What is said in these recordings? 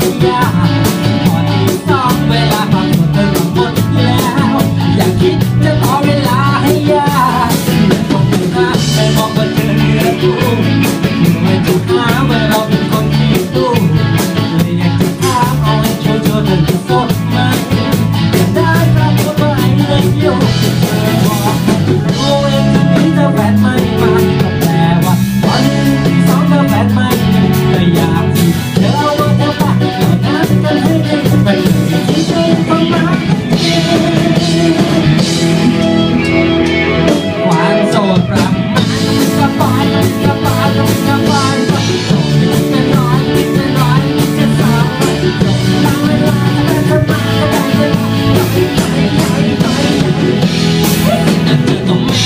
ให้ยากพอที่สองเวลาความสดเธอก็หมดแล้วอย่าคิดจะต่อเวลาให้ยากอย่าคงไม่รักไม่มองว่าเธอเหนือกูไม่ถูกหาว่าเราเป็นคนที่ตู้เลยอยากจะถามเอาให้โชว์เธอจะสดไหมอยากได้ปรากฏว่าไอ้เรื่องอยู่เธอบอกรู้เองทีนี้เธอแฟนไม่มาก็แปลว่าตอนนี้ที่สองเธอแฟนไม่ก็อยากที่เธอเอาว่าเธอบ้าก็น่าจะกันให้ได้ไปเลยที่เธอต้องมาความโสดประมาณสบายสบายสบายโสดจะน้อยจะน้อยจะสาวโสดตามเวลาจะมาก็ได้เวลาแต่เธอต้องไม่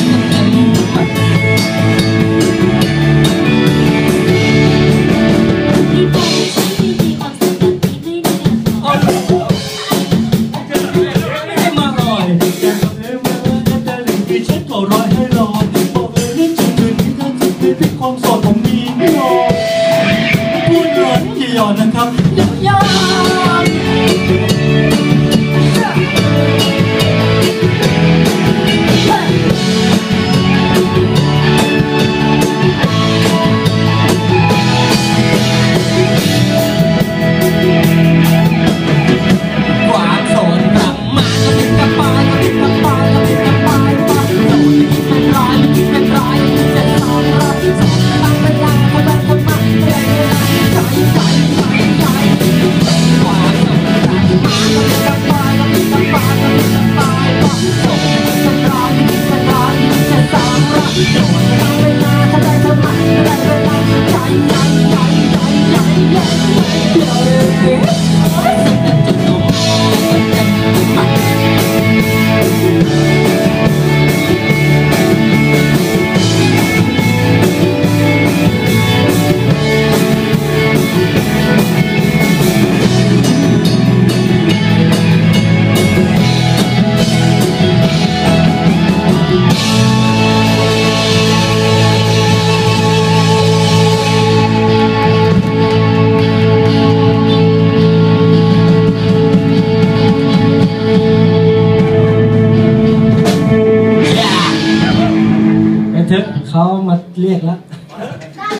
นะครับยอมความโสดกลับมาก็เป็นกระปายก็เป็นกระปายก็เป็นกระปายความโสดเป็นร้อยเป็นร้อยจะสองร้อยสองตามเวลาเขาแบบเขามาเลยใจใจใจความโสดกลับมาก็เป็นกระปายก็เป็นกระปายก็เป็นกระปายความโสดเป็นร้อยเป็นร้อยจะสองร้อยโสดตามเวลาเขาได้เขามาได้เวลาใจใจใจใจใจเขามาเรียกแล้ว